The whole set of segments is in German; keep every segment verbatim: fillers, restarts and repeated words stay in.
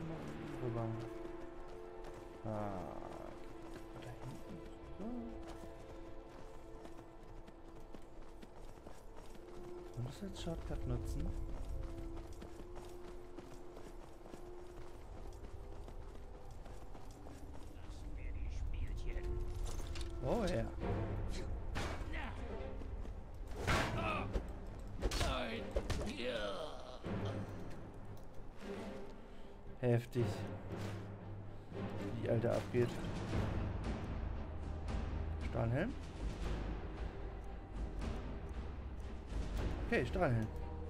noch rüber. Ah, da hinten. So. Und das als Shortcut nutzen. Lassen wir die Spielchen. Oh ja. Nein. Ja. Heftig. Wie die Alte abgeht. Stahlhelm? Okay, Stahlhelm.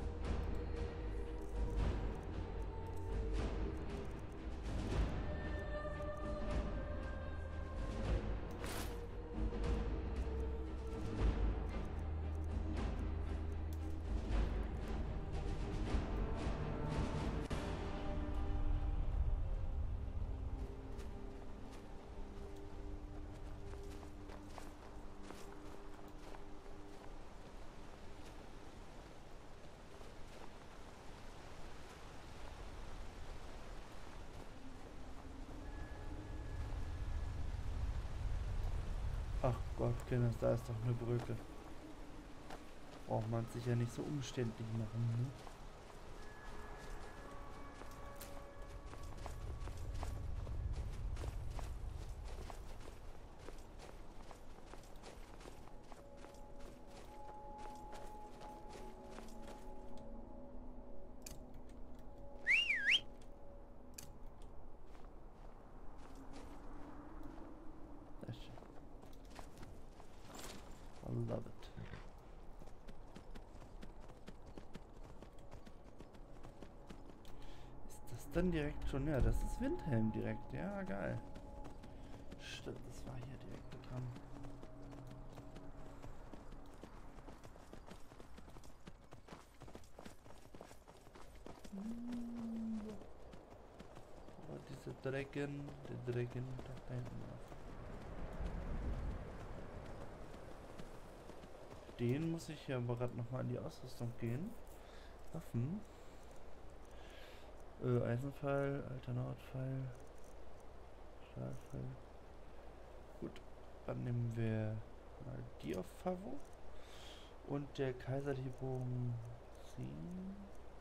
Ach Gott, Kinders, da ist doch eine Brücke. Braucht man sich ja nicht so umständlich machen, ne? Sehr schön. I love it. Ist das dann direkt schon? Ja, das ist Windhelm direkt. Ja, geil. Stimmt, das war hier direkt mit dran. Oh, diese Dragon, der Dragon, da hinten auf. Den muss ich ja aber gerade nochmal in die Ausrüstung gehen. Waffen. Äh, Eisenpfeil, alter Nordpfeil, Stahlpfeil. Gut, dann nehmen wir mal die auf Favo. Und der kaiserliche Bogen ziehen.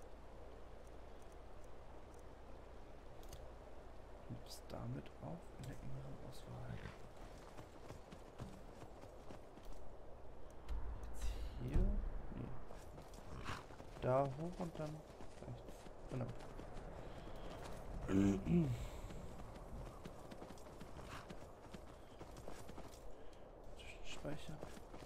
Gibt's damit auch in der engeren Auswahl. Hier? Nee. Da hoch und dann rechts. Genau. Zwischenspeicher.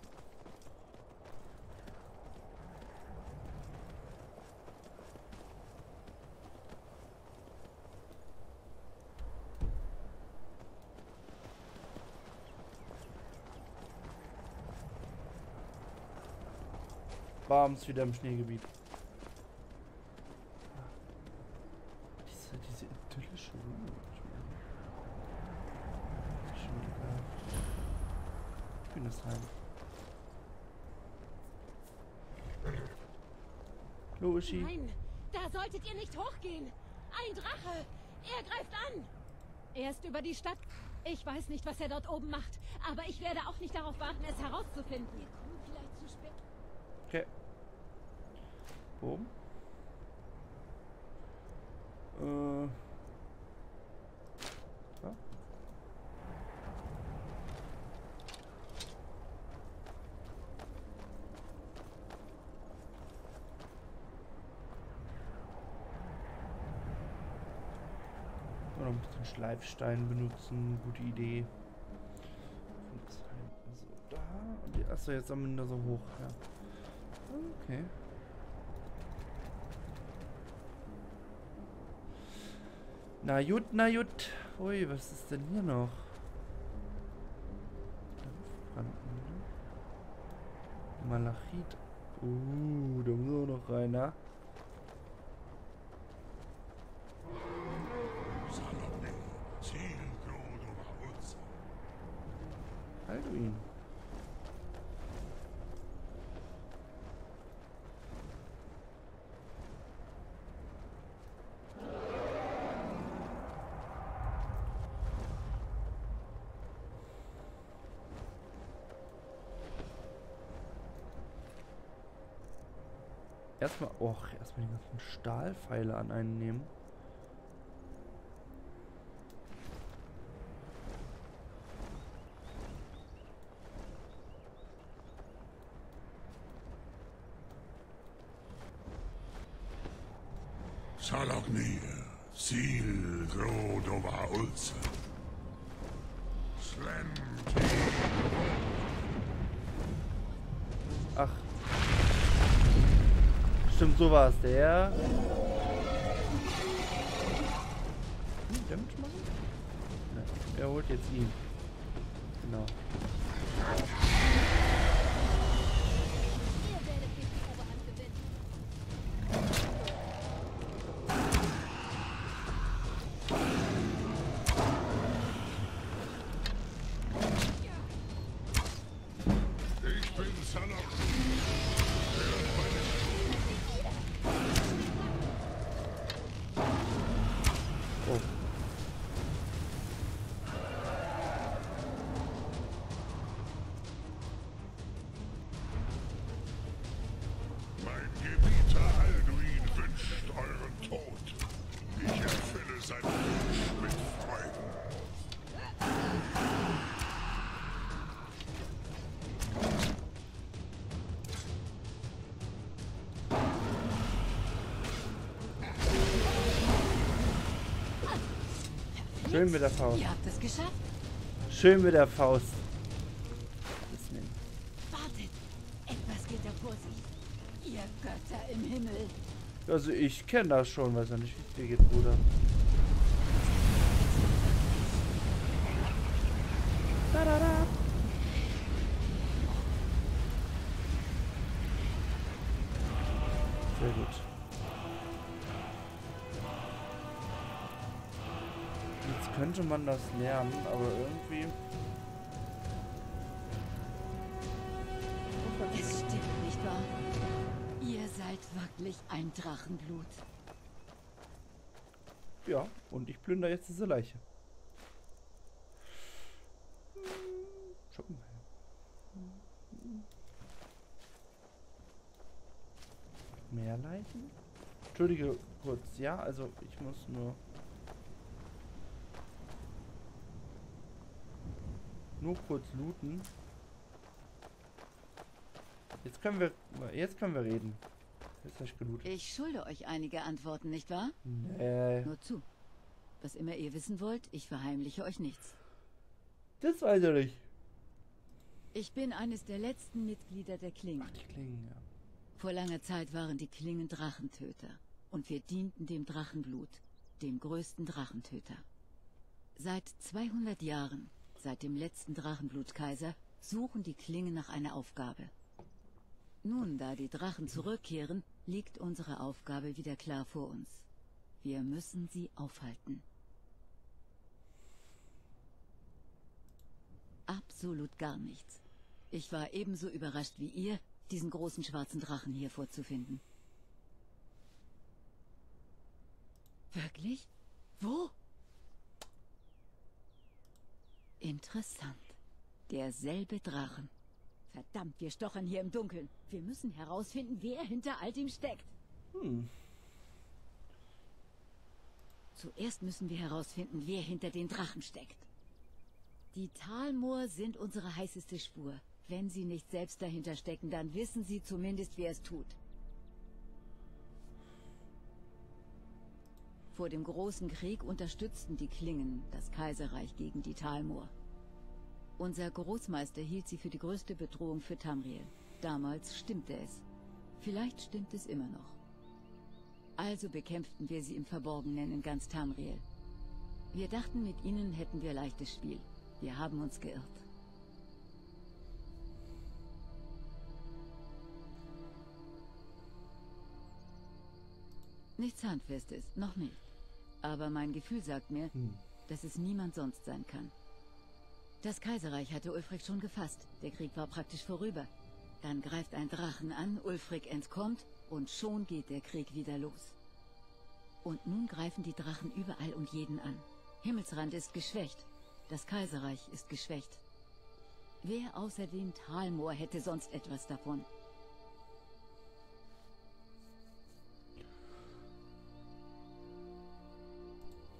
Bams, wieder im Schneegebiet. Diese, diese idyllische Ruhe. Schon wieder. Kühnesheim. Loishi. Nein, da solltet ihr nicht hochgehen. Ein Drache. Er greift an. Er ist über die Stadt. Ich weiß nicht, was er dort oben macht. Aber ich werde auch nicht darauf warten, es herauszufinden. Wir kommen vielleicht zu spät. Okay. Oben. Äh. Ja. Oder ein bisschen Schleifstein benutzen. Gute Idee. Also da. Und die, achso, jetzt haben wir da so hoch. Ja. Okay. Na gut, na gut. Ui, was ist denn hier noch? Dampfbranden, ne? Malachit. Uh, da müssen wir noch rein, na? Alduin. erstmal, och, erstmal die ganzen Stahlpfeile an einen nehmen. Salogni, Sil Grodova Ulze. Slenti. Ach. Stimmt, so war es. Der. Hm, Damage machen? Ne, er holt jetzt ihn. Genau. Ihr werdet nicht die Oberhand gewinnen. Ich bin Salogni. Oh. Mein Gebieter Alduin wünscht euren Tod. Ich erfülle sein Wunsch mit Freuden. Schön mit der Faust. Ihr habt es geschafft. Schön mit der Faust. Das nehmen. Wartet. Etwas geht da vor sich. Ihr Götter im Himmel. Also ich kenne das schon, weiß ja nicht, wie es dir geht, Bruder. Da, da, da. Sehr gut. Jetzt könnte man das lernen, aber irgendwie... Es stimmt, nicht wahr? Ihr seid wirklich ein Drachenblut. Ja, und ich plündere jetzt diese Leiche. Schau mal. Mehr Leichen? Entschuldige kurz, ja, also ich muss nur... Nur kurz looten. Jetzt können wir... Jetzt können wir reden. Jetzt hab ich gelootet. Ich schulde euch einige Antworten, nicht wahr? Nee. Nur zu. Was immer ihr wissen wollt, ich verheimliche euch nichts. Das weiß ich nicht. Ich bin eines der letzten Mitglieder der Klingen. Ach, die Klingen, ja. Vor langer Zeit waren die Klingen Drachentöter. Und wir dienten dem Drachenblut, dem größten Drachentöter. Seit zweihundert Jahren, seit dem letzten Drachenblutkaiser, suchen die Klingen nach einer Aufgabe. Nun, da die Drachen zurückkehren, liegt unsere Aufgabe wieder klar vor uns. Wir müssen sie aufhalten. Absolut gar nichts. Ich war ebenso überrascht wie ihr, diesen großen schwarzen Drachen hier vorzufinden. Wirklich? Wo? Interessant. Derselbe Drachen. Verdammt, wir stochern hier im Dunkeln. Wir müssen herausfinden, wer hinter all dem steckt. Hm. Zuerst müssen wir herausfinden, wer hinter den Drachen steckt. Die Talmoor sind unsere heißeste Spur. Wenn sie nicht selbst dahinter stecken, dann wissen sie zumindest, wer es tut. Vor dem Großen Krieg unterstützten die Klingen das Kaiserreich gegen die Talmoor. Unser Großmeister hielt sie für die größte Bedrohung für Tamriel. Damals stimmte es. Vielleicht stimmt es immer noch. Also bekämpften wir sie im Verborgenen in ganz Tamriel. Wir dachten, mit ihnen hätten wir leichtes Spiel. Wir haben uns geirrt. Nichts Handfestes, noch nicht. Aber mein Gefühl sagt mir, Hm. dass es niemand sonst sein kann. Das Kaiserreich hatte Ulfric schon gefasst. Der Krieg war praktisch vorüber. Dann greift ein Drachen an, Ulfric entkommt und schon geht der Krieg wieder los. Und nun greifen die Drachen überall und jeden an. Himmelsrand ist geschwächt. Das Kaiserreich ist geschwächt. Wer außer den Talmoor hätte sonst etwas davon?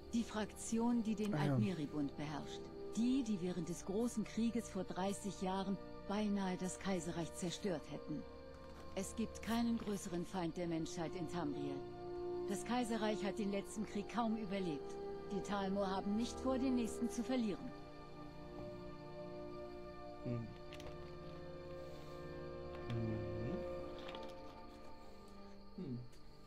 Die Fraktion, die den Ah, ja. Altmeribund beherrscht. Die, die während des Großen Krieges vor dreißig Jahren beinahe das Kaiserreich zerstört hätten. Es gibt keinen größeren Feind der Menschheit in Tamriel. Das Kaiserreich hat den letzten Krieg kaum überlebt. Die Talmor haben nicht vor, den nächsten zu verlieren. Hm. Mhm. Hm.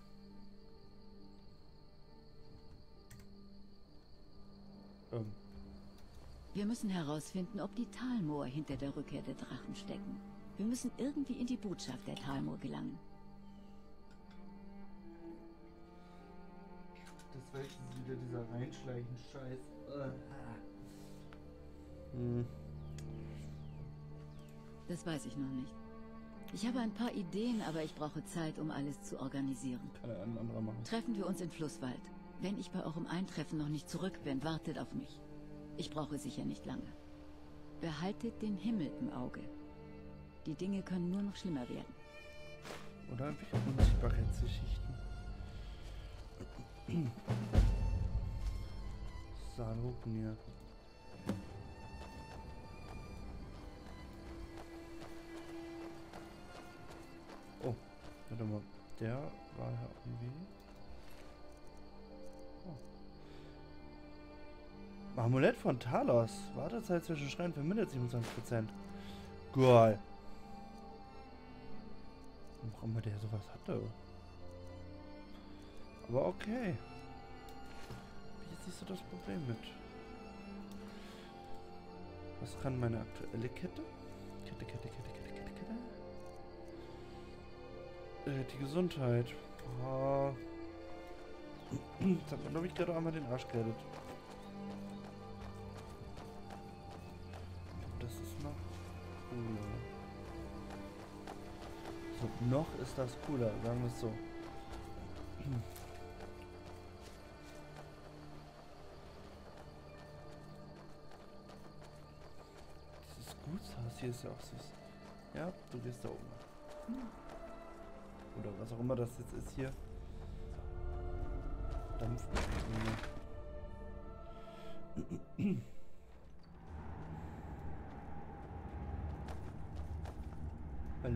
Ähm. Wir müssen herausfinden, ob die Talmor hinter der Rückkehr der Drachen stecken. Wir müssen irgendwie in die Botschaft der Talmor gelangen. Das war jetzt wieder dieser Reinschleichen-Scheiß. Äh. Hm. Das weiß ich noch nicht. Ich habe ein paar Ideen, aber ich brauche Zeit, um alles zu organisieren. Kann ein anderer machen. Treffen wir uns in Flusswald. Wenn ich bei eurem Eintreffen noch nicht zurück bin, wartet auf mich. Ich brauche sicher nicht lange. Behaltet den Himmel im Auge. Die Dinge können nur noch schlimmer werden. Oder irgendwelche Unsichtbarkeitsgeschichten. Salopnir. Oh, warte mal. Der war ja irgendwie. Oh. Amulett von Talos. Wartezeit zwischen Schreien vermindert siebenundzwanzig Prozent. Geil. Warum immer der sowas hatte. Aber okay. Wie siehst du das Problem mit? Was kann meine aktuelle Kette? Kette, Kette, Kette, Kette, Kette, Kette. Äh, die Gesundheit. Oh. Jetzt hat man, glaube ich, gerade einmal den Arsch gerettet. Das ist noch cooler. So, noch ist das cooler, sagen wir es so. Dieses Gutshaus hier ist ja auch süß. Ja, du gehst da oben. Oder was auch immer das jetzt ist hier. Dampfmaschine. Hallo.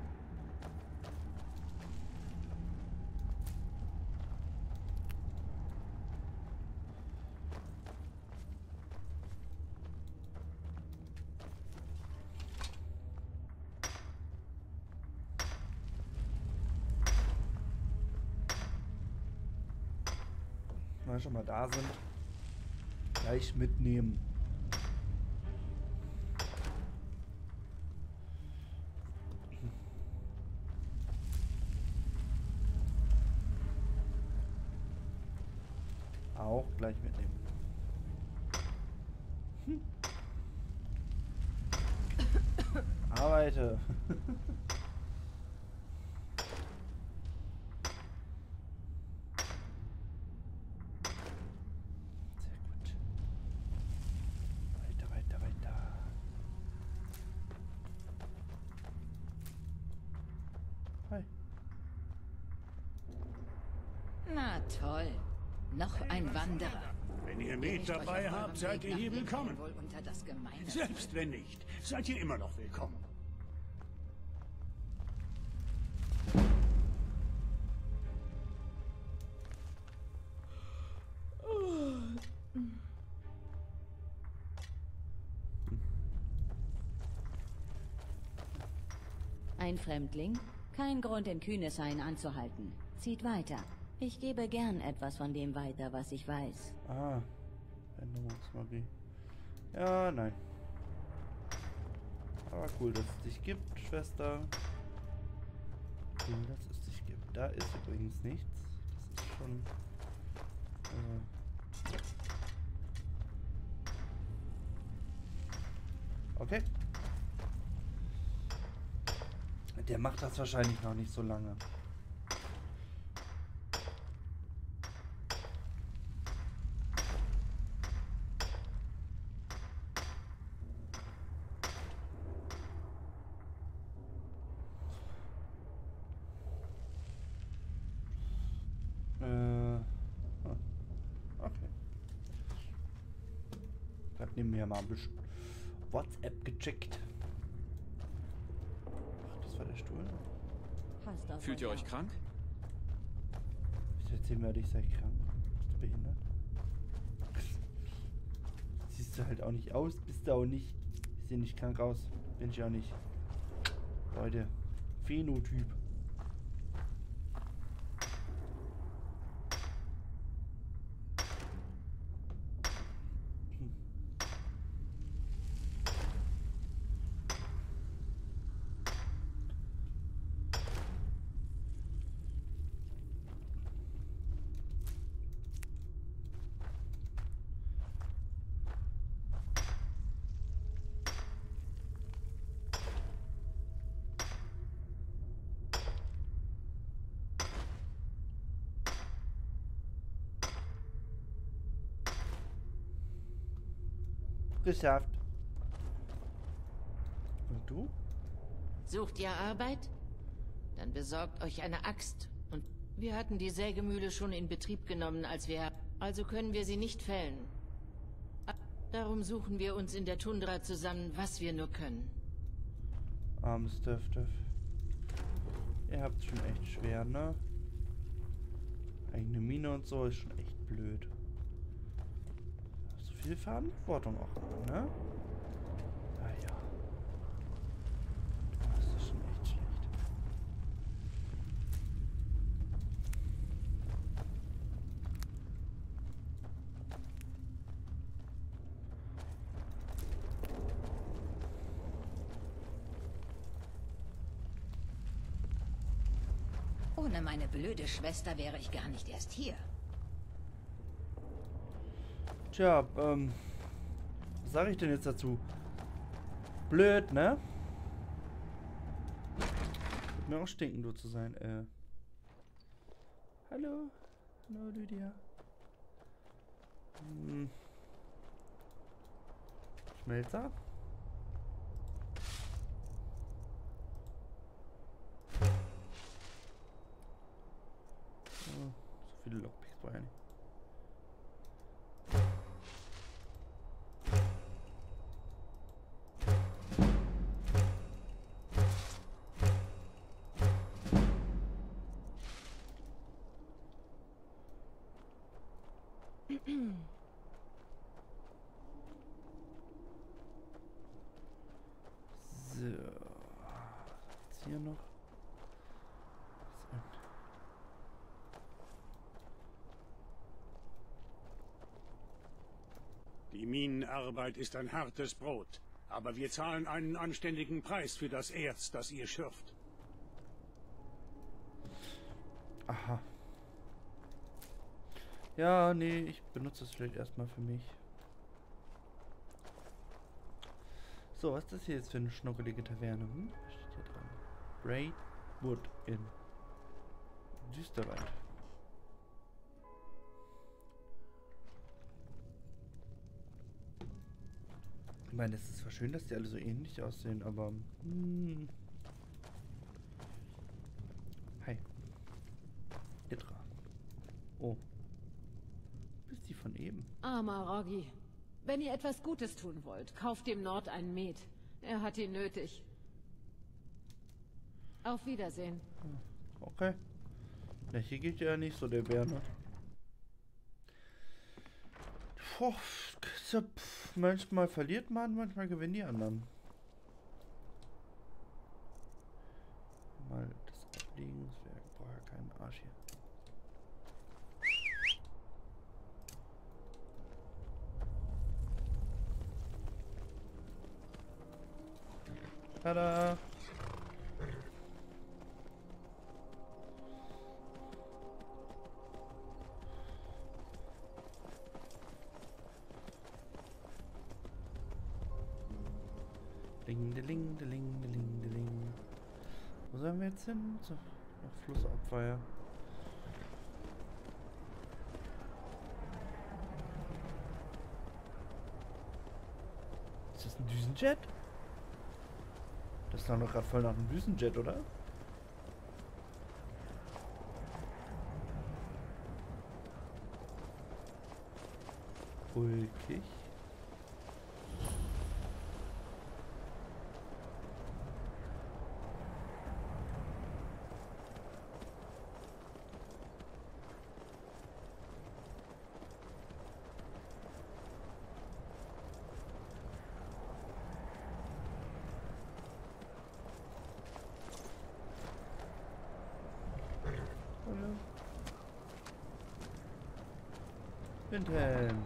Wenn wir schon mal da sind, gleich mitnehmen. Auch gleich mitnehmen. Hm. Arbeite. Na toll. Noch ein Wanderer. Wenn ihr Met dabei habt, seid ihr hier willkommen. Wohl unter das Gemeine. Selbst wenn nicht, seid ihr immer noch willkommen. Ein Fremdling? Kein Grund, den Kühneshain anzuhalten. Zieht weiter. Ich gebe gern etwas von dem weiter, was ich weiß. Ah, Änderungsmagie. Ja, nein. Aber cool, dass es dich gibt, Schwester. Cool, dass es dich gibt. Da ist übrigens nichts. Das ist schon... Äh okay. Der macht das wahrscheinlich noch nicht so lange. Gerade nebenher mal ein bisschen WhatsApp gecheckt. Ach, das war der Stuhl. Passt auf Fühlt ihr euch auf. krank? Ich erzähl mir, ich sei krank. Bist du behindert? Siehst du halt auch nicht aus, bist du auch nicht. Ich sehe nicht krank aus. Bin ich auch nicht. Leute, Phänotyp. Hm. Geschafft. Und du? Sucht ihr Arbeit? Dann besorgt euch eine Axt. Und wir hatten die Sägemühle schon in Betrieb genommen, als wir... Also können wir sie nicht fällen. Darum suchen wir uns in der Tundra zusammen, was wir nur können. Armes Döftöf. Ihr habt's schon echt schwer, ne? Eigene Mine und so ist schon echt blöd. So viel Verantwortung auch, ne? Ah ja. Das ist schon echt schlecht. Ohne meine blöde Schwester wäre ich gar nicht erst hier. Tja, ähm, was sage ich denn jetzt dazu? Blöd, ne? Wird mir auch stinken, du zu sein, äh. Hallo? Hallo, Lydia. Hm. Schmelzer? Oh, so viele Lockpicks brauche ich nicht. So. Jetzt hier noch. Die Minenarbeit ist ein hartes Brot. Aber wir zahlen einen anständigen Preis für das Erz, das ihr schürft. Aha. Ja, nee, ich benutze es vielleicht erstmal für mich. So, was ist das hier jetzt für eine schnuckelige Taverne? Hm? Was steht hier dran? Braidwood Inn. Düsterwald. Ich meine, es ist zwar schön, dass die alle so ähnlich aussehen, aber... Hm. Hi. Itra. Oh. Bist die von eben? Armer Roggi. Wenn ihr etwas Gutes tun wollt, kauft dem Nord einen Met. Er hat ihn nötig. Auf Wiedersehen. Okay. Ja, hier geht ja nicht so der Bär, ne? Puh, manchmal verliert man, manchmal gewinnen die anderen. Mal das ablegen, das wäre vorher kein Arsch hier. Tada! Ding, deling, deling, deling, deling. Wo sollen wir jetzt hin? So, nach Flussabweiher. Ist das ein Düsenjet? Das klang doch gerade voll nach einem Düsenjet, oder? Ulkig. Windhelm.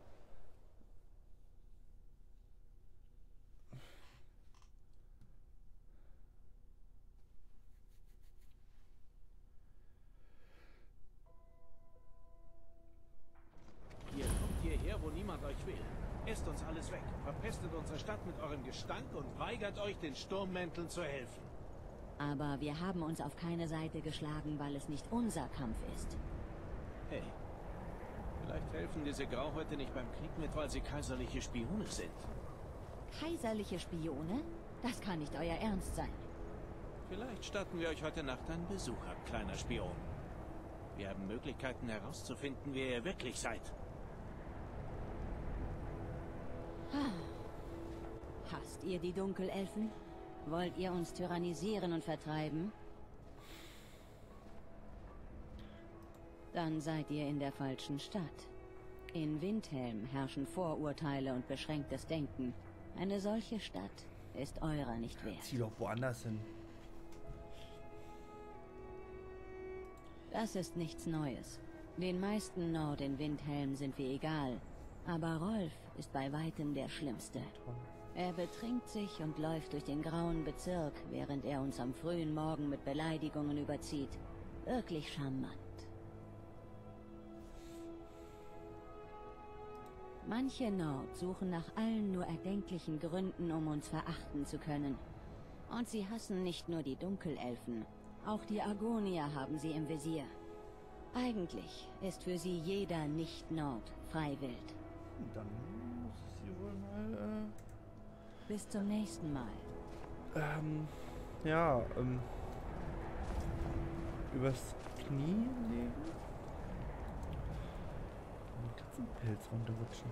Ihr kommt hierher, wo niemand euch will. Esst uns alles weg, verpestet unsere Stadt mit eurem Gestank und weigert euch, den Sturmmänteln zu helfen. Aber wir haben uns auf keine Seite geschlagen, weil es nicht unser Kampf ist. Hey, vielleicht helfen diese Grauhäute nicht beim Krieg mit, weil sie kaiserliche Spione sind. Kaiserliche Spione? Das kann nicht euer Ernst sein. Vielleicht statten wir euch heute Nacht einen Besuch ab, kleiner Spion. Wir haben Möglichkeiten herauszufinden, wer ihr wirklich seid. Hasst ihr die Dunkelelfen? Wollt ihr uns tyrannisieren und vertreiben? Dann seid ihr in der falschen Stadt. In Windhelm herrschen Vorurteile und beschränktes Denken. Eine solche Stadt ist eurer nicht wert. Zieh doch woanders hin. Das ist nichts Neues. Den meisten Nord in Windhelm sind wir egal. Aber Rolf ist bei weitem der Schlimmste. Er betrinkt sich und läuft durch den grauen Bezirk, während er uns am frühen Morgen mit Beleidigungen überzieht. Wirklich charmant. Manche Nord suchen nach allen nur erdenklichen Gründen, um uns verachten zu können. Und sie hassen nicht nur die Dunkelelfen, auch die Argonier haben sie im Visier. Eigentlich ist für sie jeder Nicht-Nord freiwillig. Dann muss ich sie wohl mal, äh... Bis zum nächsten Mal. Ähm, ja, ähm... übers Knie legen? Den Katzenpelz runterrutschen.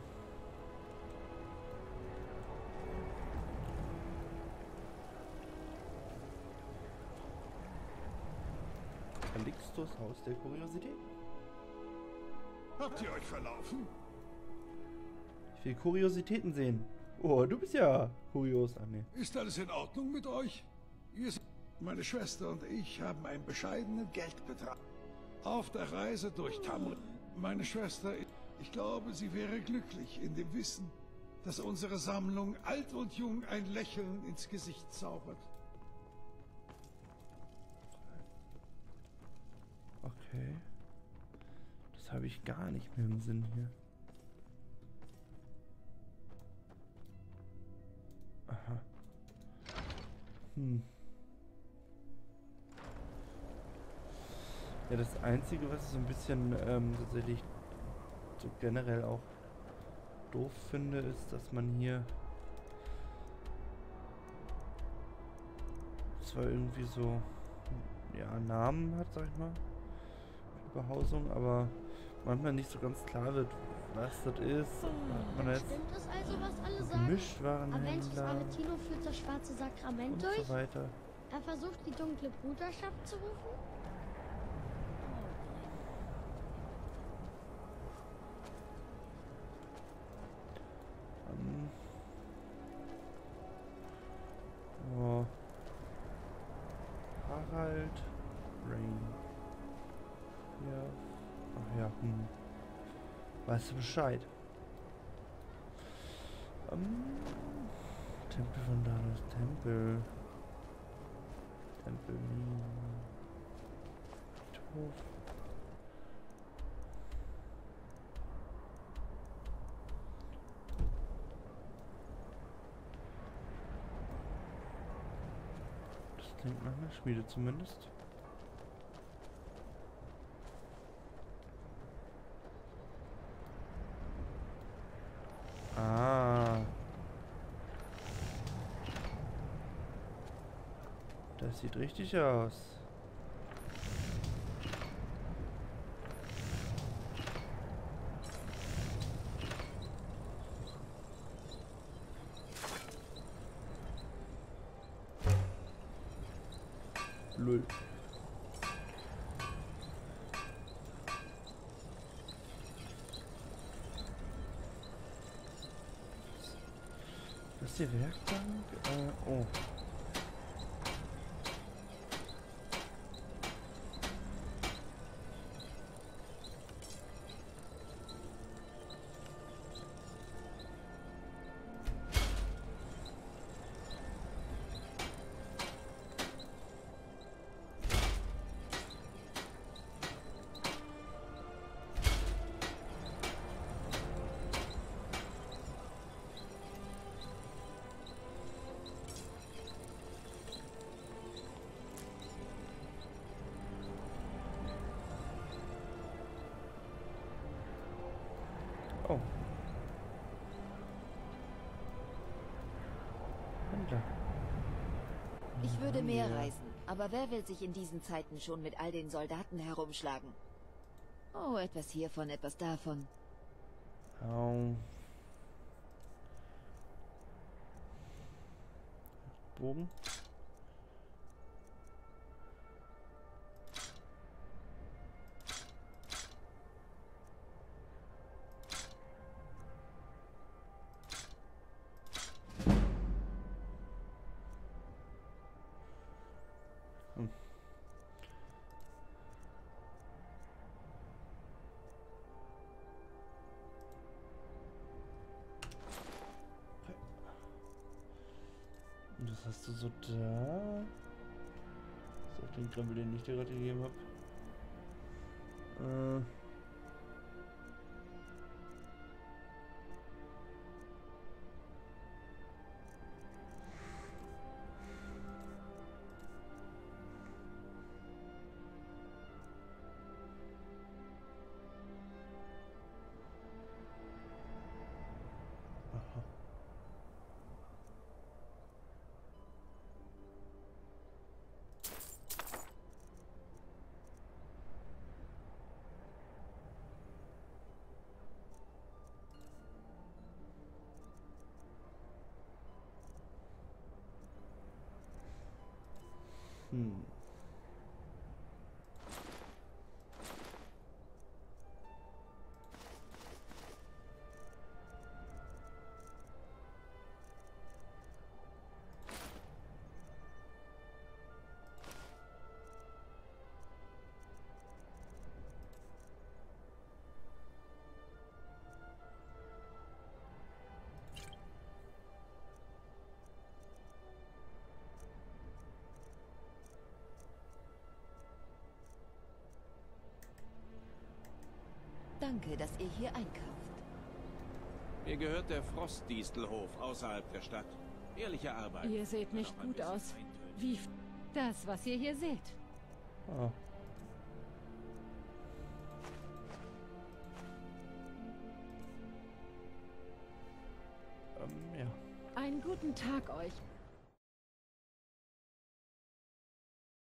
Calixtos Haus der Kuriosität. Habt ihr euch verlaufen? Ich will Kuriositäten sehen. Oh, du bist ja kurios. Ach, nee. Ist alles in Ordnung mit euch? Ihr seid, meine Schwester und ich haben einen bescheidenen Geldbetrag. Auf der Reise durch Tamriel. Meine Schwester, ich glaube, sie wäre glücklich in dem Wissen, dass unsere Sammlung alt und jung ein Lächeln ins Gesicht zaubert. Okay. Das habe ich gar nicht mehr im Sinn hier. Aha. Hm. Ja, das Einzige, was ich so ein bisschen ähm, tatsächlich so generell auch doof finde, ist, dass man hier zwar irgendwie so ja, Namen hat, sag ich mal, Behausung, aber manchmal nicht so ganz klar wird, was das ist. Hat man jetzt Stimmt es also, was alle sagen? Mischwarenhändler Aventino führt das schwarze Sakrament und durch. so weiter. Er versucht, die dunkle Bruderschaft zu rufen. Ähm. Oh. Harald Rain. Ja. Ach ja, hm. Weißt du Bescheid? Ähm. Tempel von Danos Tempel. Tempel Minen. Friedhof. Das klingt nach einer Schmiede zumindest. Ah. Das sieht richtig aus. Lull. Das ist die Werkbank? Äh, oh. Oh. Händler. Ich würde mehr reisen, aber wer will sich in diesen Zeiten schon mit all den Soldaten herumschlagen? Oh, etwas hiervon, etwas davon. Au. Bogen. Hm. Und das hast du so da. So, den Krempel, den ich dir gerade gegeben habe. Äh. Aha. Hm. Danke, dass ihr hier einkauft. Mir gehört der Frostdistelhof außerhalb der Stadt. Ehrliche Arbeit. Ihr seht nicht Kann auch ein gut bisschen aus. eintönig. Wie f- das, was ihr hier seht. Ah. Ähm, ja. Einen guten Tag euch.